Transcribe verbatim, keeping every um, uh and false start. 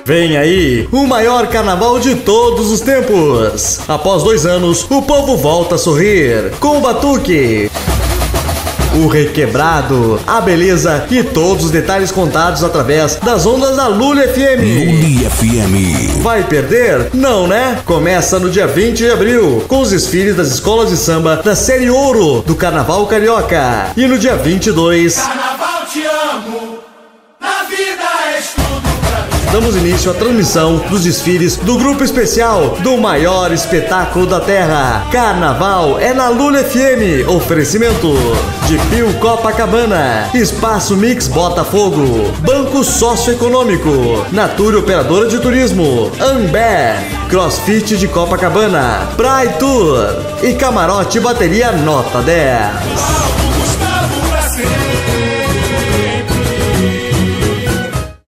Vem aí, o maior carnaval de todos os tempos. Após dois anos, o povo volta a sorrir com o batuque, o requebrado, a beleza e todos os detalhes contados através das ondas da Lully F M. Lully F M. Vai perder? Não, né? Começa no dia vinte de abril, com os desfiles das escolas de samba da série Ouro do Carnaval Carioca. E no dia vinte e dois... Carnaval te amo, na vida és tudo pra mim. Damos início à transmissão dos desfiles do grupo especial do maior espetáculo da Terra. Carnaval é na Lully F M. Oferecimento de Pio Copacabana, Espaço Mix Botafogo, Banco Socioeconômico, Natura Operadora de Turismo, Amber, CrossFit de Copacabana, Pride Tour e Camarote Bateria Nota dez.